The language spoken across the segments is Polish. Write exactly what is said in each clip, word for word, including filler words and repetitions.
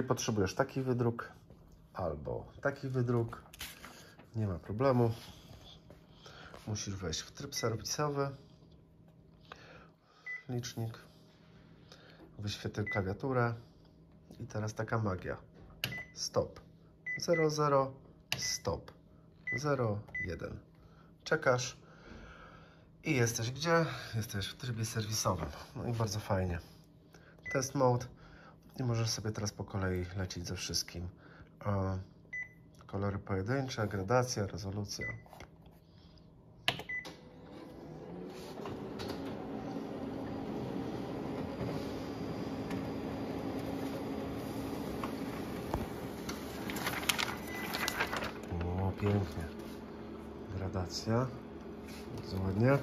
jeżeli potrzebujesz taki wydruk albo taki wydruk, nie ma problemu. Musisz wejść w tryb serwisowy, licznik, wyświetl klawiaturę i teraz taka magia. Stop. zero zero, stop. zero jeden. Czekasz i jesteś gdzie? Jesteś w trybie serwisowym. No i bardzo fajnie. Test mode i możesz sobie teraz po kolei lecieć ze wszystkim. A kolory pojedyncze, gradacja, rezolucja. O, pięknie. Gradacja. Bardzo ładnie.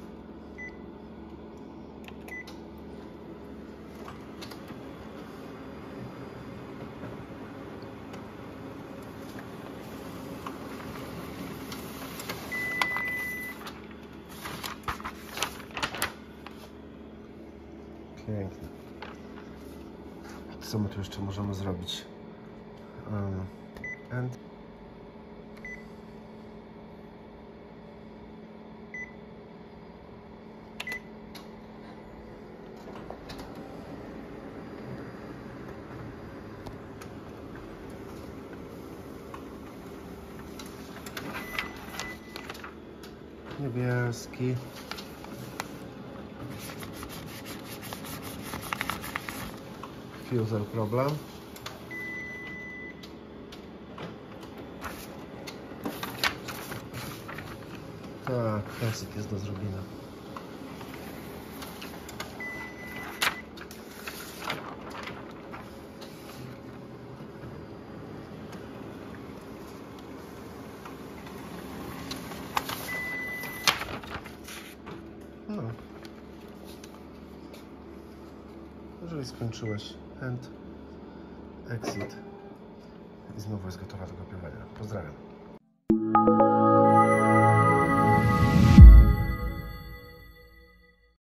Pięknie. Co my tu jeszcze możemy zrobić? Um, and niebieski. Fuser problem. Tak, klasyk jest do zrobienia. No. Jeżeli skończyłeś, end, exit i znowu jest gotowa do kopiowania. Pozdrawiam.